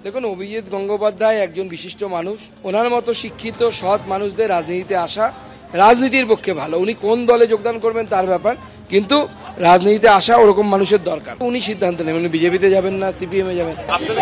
দেখুন, অভিজিৎ গঙ্গোপাধ্যায় একজন বিশিষ্ট মানুষ। ওনার মতো শিক্ষিত সৎ মানুষদের রাজনীতিতে আসা রাজনীতির পক্ষে ভালো। উনি কোন দলে যোগদান করবেন তার ব্যাপার, কিন্তু রাজনীতিতে আসা ওরকম মানুষের দরকার। উনি সিদ্ধান্ত নেবেন উনি বিজেপিতে যাবেন না সিপিএমে যাবেন।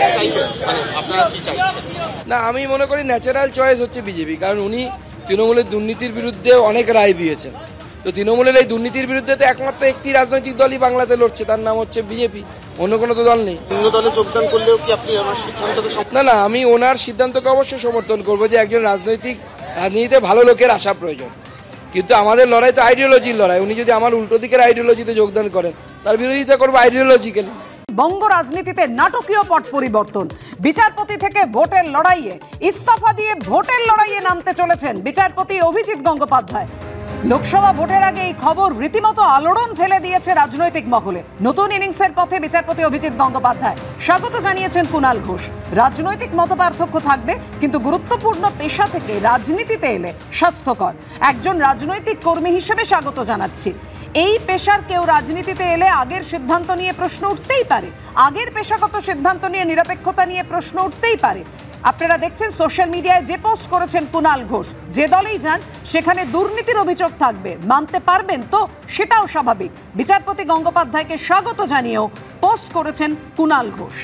না, আমি মনে করি ন্যাচারাল চয়েস হচ্ছে বিজেপি, কারণ উনি তৃণমূলের দুর্নীতির বিরুদ্ধে অনেক রায় দিয়েছেন। তো তৃণমূলের এই দুর্নীতির বিরুদ্ধে তো একমাত্র একটি রাজনৈতিক দলই বাংলাতে লড়ছে, তার নাম হচ্ছে বিজেপি। অন্য কোনো তো দল নেই। অন্য দলে যোগদান করলেও কি আপনি আমার সিদ্ধান্তকে? না, আমি ওনার সিদ্ধান্তকে অবশ্যই সমর্থন করবো যে একজন রাজনীতিতে ভালো লোকের আসা প্রয়োজন, কিন্তু আমাদের লড়াই তো আইডিওলজির লড়াই। উনি যদি আমার উল্টো দিকের আইডিওলজিতে যোগদান করেন তার বিরোধিতা করবো আইডিওলজিক্যালি। বঙ্গ রাজনীতিতে নাটকীয় পট পরিবর্তন। বিচারপতি থেকে ভোটের লড়াইয়ে ইস্তফা দিয়ে ভোটের লড়াইয়ে নামতে চলেছেন বিচারপতি অভিজিৎ গঙ্গোপাধ্যায়। লোকসভা ভোটের আগে এই খবর রীতিমতো আলোড়ন ফেলে দিয়েছে রাজনৈতিক মহলে। নতুন ইনিংসের পথে বিচারপতি অভিজিৎ গঙ্গোপাধ্যায়, স্বাগত জানিয়েছেন কুণাল ঘোষ। রাজনৈতিক মতপার্থক্য থাকবে, কিন্তু গুরুত্বপূর্ণ পেশা থেকে রাজনীতিতে এলে স্বাস্থ্যকর। একজন রাজনৈতিক কর্মী হিসেবে স্বাগত জানাচ্ছি। এই পেশার কেউ রাজনীতিতে এলে আগের সিদ্ধান্ত নিয়ে প্রশ্ন উঠতেই পারে, আগের পেশাগত সিদ্ধান্ত নিয়ে নিরপেক্ষতা নিয়ে প্রশ্ন উঠতেই পারে। আপনারা দেখছেন সোশ্যাল মিডিয়ায় যে পোস্ট করেছেন কুণাল ঘোষ, যে দলেই যান সেখানে দুর্নীতির অভিযোগ থাকবে, মানতে পারবেন তো? সেটাও স্বাভাবিক। বিচারপতি গঙ্গোপাধ্যায়কে স্বাগত জানিয়েও পোস্ট করেছেন কুণাল ঘোষ।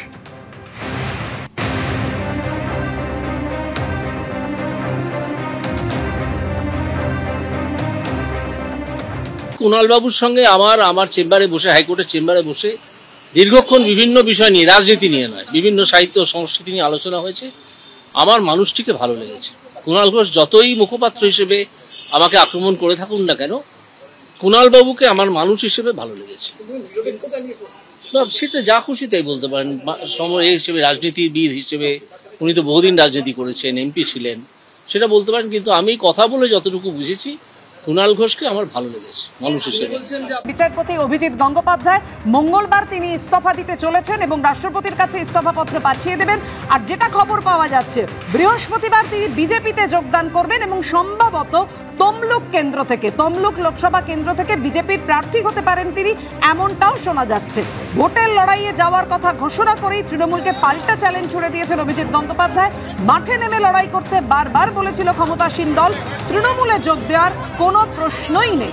কুণাল বাবুর সঙ্গে আমার চেম্বারে বসে, হাইকোর্টের চেম্বারে বসে দীর্ঘক্ষণ বিভিন্ন বিষয় নিয়ে, রাজনীতি নিয়ে নয়, বিভিন্ন সাহিত্য ও সংস্কৃতি নিয়ে আলোচনা হয়েছে। আমার মানুষটিকে ভালো লেগেছে। কুণাল ঘোষ যতই মুখপাত্র হিসেবে আমাকে আক্রমণ করে থাকুন না কেন, কুণাল বাবুকে আমার মানুষ হিসেবে ভালো লেগেছে। সেটা যা খুশি তাই বলতে পারেন। সময় হিসেবে, রাজনীতিবিদ হিসেবে উনি তো বহুদিন রাজনীতি করেছেন, এমপি ছিলেন, সেটা বলতে পারেন। কিন্তু আমি কথা বলে যতটুকু বুঝেছি, কুণাল ঘোষকে আমার ভালো লেগেছে মানুষ হিসেবে। বিচারপতি অভিজিৎ গঙ্গোপাধ্যায় মঙ্গলবার তিনি ইস্তফা দিতে চলেছেন এবং রাষ্ট্রপতির কাছে ইস্তফাপত্র পাঠিয়ে দেবেন। আর যেটা খবর পাওয়া যাচ্ছে, বৃহস্পতিবার তিনি বিজেপিতে যোগদান করবেন এবং সম্ভবত তমলুক কেন্দ্র থেকে, তমলুক লোকসভা কেন্দ্র থেকে বিজেপির প্রার্থী হতে পারেন তিনি, এমনটাও শোনা যাচ্ছে। ভোটের লড়াইয়ে যাওয়ার কথা ঘোষণা করেই তৃণমূলকে পাল্টা চ্যালেঞ্জ ছুড়ে দিয়েছেন অভিজিৎ গঙ্গোপাধ্যায়। মাঠে নেমে লড়াই করতে বারবার বলেছিল ক্ষমতাসীন দল, তৃণমূলে যোগ দেওয়ার কোনো প্রশ্নই নেই।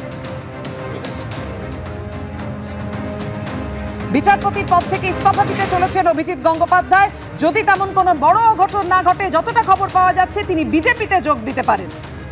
বিচারপতির পদ থেকে ইস্তফা দিতে চলেছেন অভিজিৎ গঙ্গোপাধ্যায়। যদি তেমন কোনো বড় অঘটন না ঘটে, যতটা খবর পাওয়া যাচ্ছে তিনি বিজেপিতে যোগ দিতে পারেন।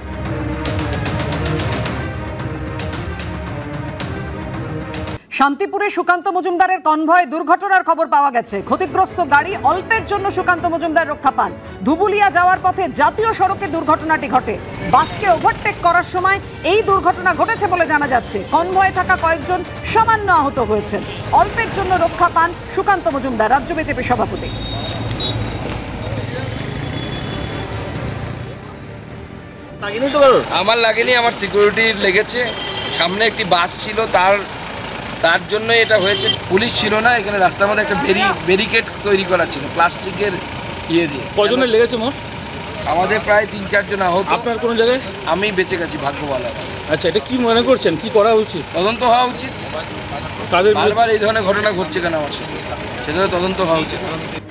শান্তিপুরে সুকান্ত মজুমদারের কনভয় দুর্ঘটনার খবর পাওয়া গেছে। ক্ষতিগ্রস্ত গাড়ি, অল্পের জন্য সুকান্ত মজুমদার রক্ষা পান। ধুবুলিয়া যাওয়ার পথে জাতীয় সড়কে দুর্ঘটনাটি ঘটে। বাসকে ওভারটেক করার সময় এই দুর্ঘটনা ঘটেছে বলে জানা যাচ্ছে। কনভয়ে থাকা কয়েকজন সামান্য আহত হয়েছেন। অল্পের জন্য রক্ষা পান সুকান্ত মজুমদার, রাজ্য বিজেপি সভাপতি। আমার লাগেনি, আমার সিকিউরিটির লেগেছে। সামনে একটি বাস ছিল, তার জন্য এটা হয়েছে। পুলিশ ছিল না এখানে, রাস্তার মধ্যে একটা ব্যারিকেড তৈরি করা ছিল প্লাস্টিকের ইয়ে দিয়ে। কজনের লেগেছে মোট? আমাদের প্রায় 3-4 জন আহত। আপনার কোন জায়গায়? আমি বেঁচে গেছি, ভাগ্যবালা। আচ্ছা, এটা কি মনে করছেন, কি করা উচিত? তদন্ত হওয়া উচিত। বারবার এই ধরনের ঘটনা ঘটছে কেন আমার সাথে, সেটা তদন্ত হওয়া উচিত।